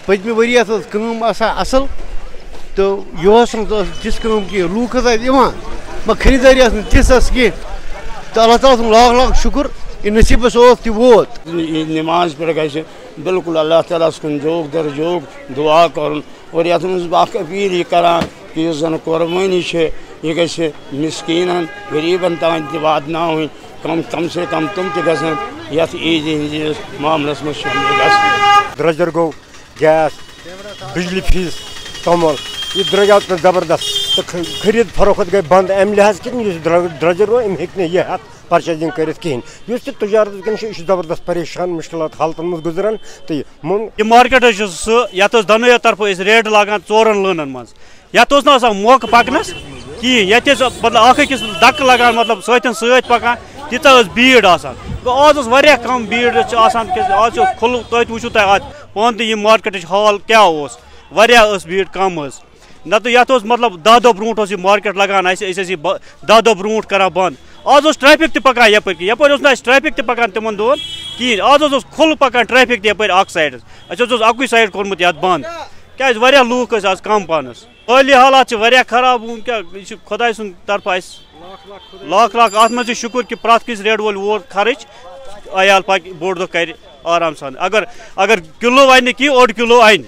پتمہ ؤری اصل تو یہ تس کہ لوک مگر خریداری تس کی تو اللہ تعالیٰ سن لاکھ لاکھ شکر یہ نصیبس تہ ووت عید نماز پہ گھِ بالکل اللہ تعالیٰ کن جوگ در جوگ دعا کرن اور یتھ مز اخ اپیل یہ کران کہ اس زن قربانی یہ گژھِ مسکینن غریبن تام تہ واتناوٕنۍ کم سے کم تم تہ گژھن یتھ عید ہندس معاملس مز شامل گژھن. درجر گو گیس بجلی فیس تومل یہ درجات پہ زبردست تو خرید فروخت گئی بند ام لحاظ کن درجر گو ام ہیک یہ ہاتھ پرچیزنگ کرت کہین اس تجارت ون زبردست پریشان مشکلات حالتن مز گزران تو یہ مارکیٹ سہ یت دونوں طرف ریٹ لاگان ژورن لٲنن مز یت نا موقع پکنس کہین یت مطلب اخ أکس دکہ لگان مطلب ست پکان تیژہ بھیڑ آسان آز واریاہ کم بھیڑ آسان آز کھل تھی وچھو تھی ات پان تہ یہ مارکیٹ حال کیا واریاہ بھیڑ کم نتہ یت مطلب دہ دہ برونٹ یہ مارکیٹ لگان دہ دہ برونٹ کران بند آز ٹریفک تہ پکان یپر ٹریفک تہ پکان تمن دۄہن کہین آز کھل پکان ٹریفک تہ یپر اکھ سایڈ اَسہِ اکوے سایڈ کورمُت یتھ بند کیازِ واریاہ لوٗکھ ٲسۍ آز کم پانس مٲلی حالات واریاہ خراب وۄنۍ کیاہ یہِ چھُ خۄداے سُنٛد طرفہٕ اَسہِ لاکھ لاکھ اتھ منٛز چھُ شُکُر کہ پرٛٮ۪تھ کٲنٛسہِ ریڈٕ وول ووت خرٕچ عیال پکہِ بوٚڑ دۄہ کرِ آرام سان اگر کِلوٗ انہِ نہٕ کینٛہہ اوٚڑ کِلوٗ انہِ.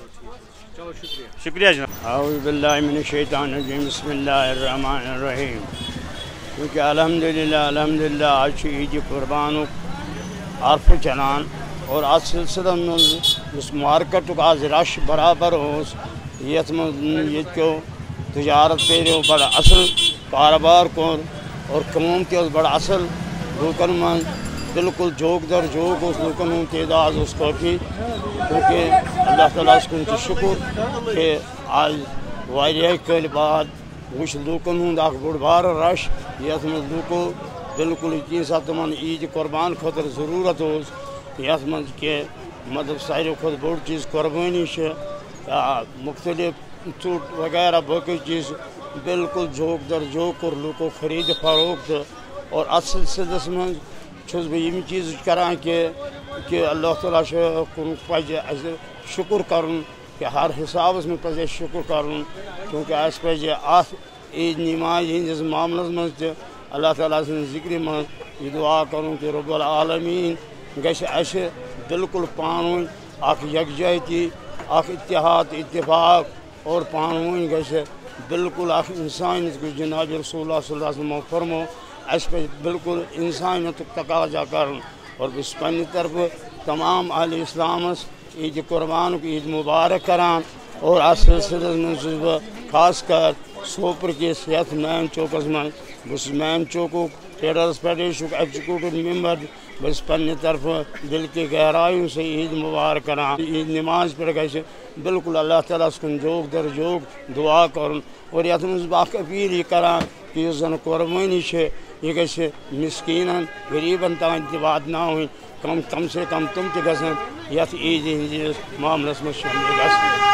شکریہ جناب. اعوذ باللہ من الشیطان الرجیم بسم اللہ الرحمن الرحیم. کیونکہ الحمدللہ آج عید قربان عرف چلان اور ات سلسلہ مز مارکیٹ آج رش برابر یت مزو تجارت پیرو بڑا اصل کاروبار کور اور کم تہ بڑا اصل لوکن من بالکل جوگ در جوگ لوکن ہند تعداد کافی کیونکہ اللہ تعالیٰ کن شکر کہ آج واریاہ کل بعد وچ لوکن ہند اخ بوڑ بار رش یت مز لوکو بالکل کینسا تمن عید قربان خاطر ضرورت یت مز کہ مطلب ساروی کھت بوڑ چیز قربانی مختلف ژوٚٹ وغیرہ باقی چیز بالکل جوگ در جوگ کور لوکو خرید فروخت اور ات سلسلس من چھس بہ یم چیز کران کہ اللہ تعالیٰ کن پزِ اسہِ شکر کرن کہ ہر حسابس میں پزِ اسہِ شکر کرن کیونکہ اسہِ پزِ اتھ عید نماز ہندس معاملس مز تہ اللہ تعالیٰ سن ذکر من یہ دعا کرن کہ رب العالمین گژھِ اسہِ بالکل پان ؤنۍ اکھ یکجہتی اکھ اتحاد اتفاق اور پان ؤنۍ گژھِ بالکل اکھ انسانیت گوٚژھ جناب رسول اللہ صلی اللہ علیہ وسلم فرمو اسہِ پزِ بالکل انسانیت تقاضا کرن اور بہٕ چھُس پننہِ طرفہٕ تمام اہل اسلامس عید قربان عید مبارک کران اور اتھ سلسلس منٛز چھُس بہٕ خاص کر سوپور کس یتھ مین چوکس منٛز بہٕ چھُس مین چوکُک ٹریڈرس فیڈریشنُک ایگزیکیوٹو ممبر بہٕ چھُس پننہِ طرفہٕ دل کی گہرایوں سے عید مبارک کران عید نماز پہ گژھِ بالکل اللہ تعالیٰ کن جوگ در جوگ دعا کرن اور یتھ منٛز بہٕ اکھ اپیل یہ کران کہ یُس زن قربانی یہ گژھِ مسکینن غریبن تام تہ واتناوٕنۍ کم سے کم تم تہ گژھن یتھ عید ہندس معاملس مز شامل گژھن.